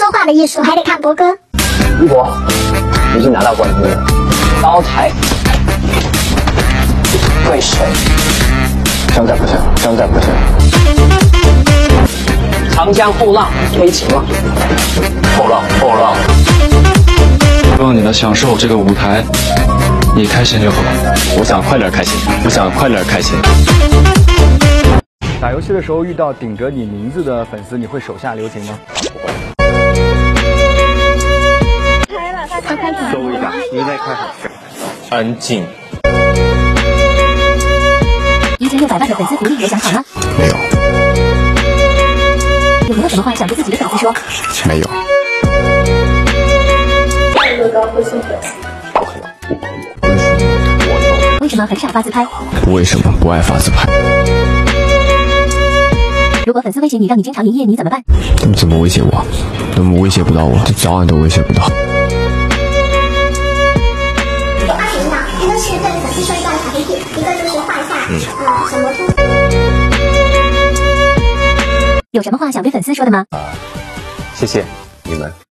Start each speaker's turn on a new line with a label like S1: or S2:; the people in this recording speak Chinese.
S1: 说话的艺术还得看博哥。
S2: 如果已经拿到冠军了，刀台对谁？张在不胜，张在不胜。长江后浪推前浪，后浪后浪。
S3: 希望你能享受这个舞台，你开心就好。
S4: 我想快点开心，我想快点开心。
S5: 打游戏的时候遇到顶着你名字的粉丝，你会手下留情吗？
S4: 搜一下，你在快安静。
S6: 1600万的粉丝福利有想好吗？
S4: 没有。
S6: 有没有什么话想对自己的粉丝说？
S4: 没有。
S1: 乐高会送粉丝。
S6: 为什么很少发自拍？
S4: 为什么不爱发自拍？
S6: 如果粉丝威胁你，让你经常营业，你怎么办？
S4: 他们怎么威胁我？他们威胁不到我，这早晚都威胁不到。
S1: 有2个引导，一个是对粉丝说一段小黑点，一个就是画一下小魔图。
S6: 有什么话想对粉丝说的吗？
S4: 谢谢你们。